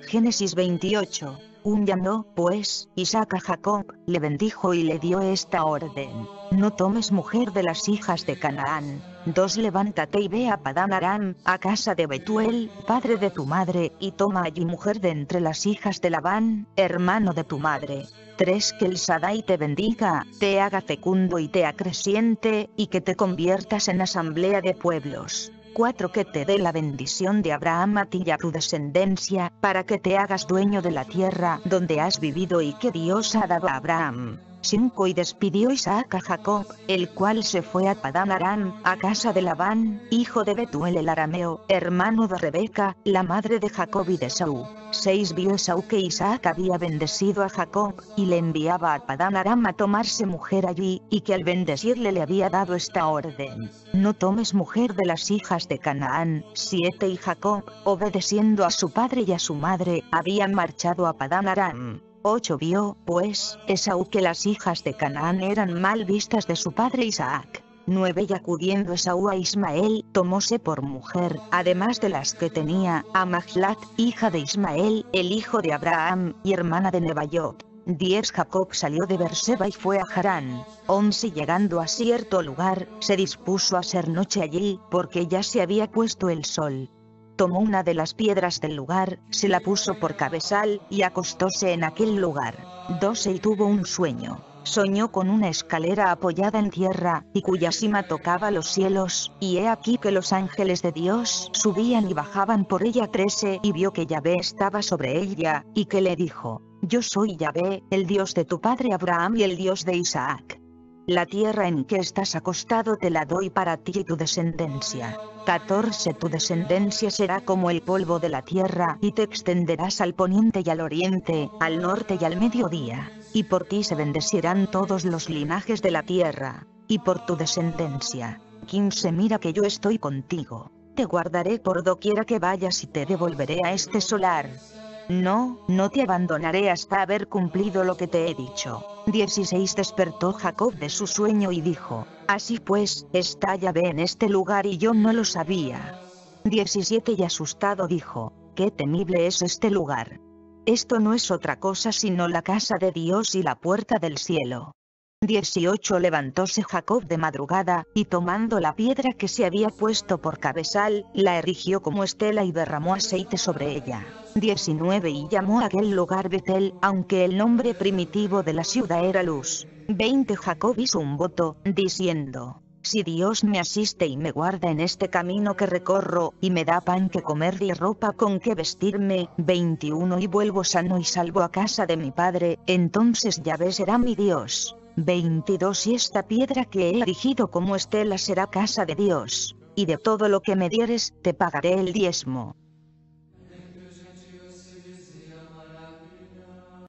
Génesis 28. Llamó, pues, Isaac a Jacob, le bendijo y le dio esta orden: no tomes mujer de las hijas de Canaán. 2. Levántate y ve a Padán Aram, a casa de Betuel, padre de tu madre, y toma allí mujer de entre las hijas de Labán, hermano de tu madre. 3. Que el Sadai te bendiga, te haga fecundo y te acreciente, y que te conviertas en asamblea de pueblos. 4. Que te dé la bendición de Abraham a ti y a tu descendencia, para que te hagas dueño de la tierra donde has vivido y que Dios ha dado a Abraham. 5. Y despidió Isaac a Jacob, el cual se fue a Padán Aram, a casa de Labán, hijo de Betuel el arameo, hermano de Rebeca, la madre de Jacob y de Esaú. 6. Vio Esaú que Isaac había bendecido a Jacob, y le enviaba a Padán Aram a tomarse mujer allí, y que al bendecirle le había dado esta orden: no tomes mujer de las hijas de Canaán. 7. Y Jacob, obedeciendo a su padre y a su madre, habían marchado a Padán Aram. 8. Vio, pues, Esaú que las hijas de Canaán eran mal vistas de su padre Isaac. 9. Y acudiendo Esaú a Ismael, tomóse por mujer, además de las que tenía, a Mahlat, hija de Ismael, el hijo de Abraham, y hermana de Nebaiot. 10. Jacob salió de Beerseba y fue a Harán. 11. Llegando a cierto lugar, se dispuso a hacer noche allí, porque ya se había puesto el sol. Tomó una de las piedras del lugar, se la puso por cabezal, y acostóse en aquel lugar. 12. Y tuvo un sueño. Soñó con una escalera apoyada en tierra, y cuya cima tocaba los cielos, y he aquí que los ángeles de Dios subían y bajaban por ella. 13. Y vio que Yahvé estaba sobre ella, y que le dijo: yo soy Yahvé, el Dios de tu padre Abraham y el Dios de Isaac. La tierra en que estás acostado te la doy para ti y tu descendencia. 14. Tu descendencia será como el polvo de la tierra, y te extenderás al poniente y al oriente, al norte y al mediodía. Y por ti se bendecirán todos los linajes de la tierra, y por tu descendencia. 15. Mira que yo estoy contigo. Te guardaré por doquiera que vayas y te devolveré a este solar. No te abandonaré hasta haber cumplido lo que te he dicho. 16. Despertó Jacob de su sueño y dijo: así pues, está Yahvé en este lugar y yo no lo sabía. 17. Y asustado dijo: qué temible es este lugar. Esto no es otra cosa sino la casa de Dios y la puerta del cielo. 18. Levantóse Jacob de madrugada, y tomando la piedra que se había puesto por cabezal, la erigió como estela y derramó aceite sobre ella. 19. Y llamó a aquel lugar Betel, aunque el nombre primitivo de la ciudad era Luz. 20. Jacob hizo un voto, diciendo: si Dios me asiste y me guarda en este camino que recorro, y me da pan que comer y ropa con que vestirme. 21. Y vuelvo sano y salvo a casa de mi padre, entonces Yahvé será mi Dios. 22. Y esta piedra que he erigido como estela será casa de Dios, y de todo lo que me dieres, te pagaré el diezmo.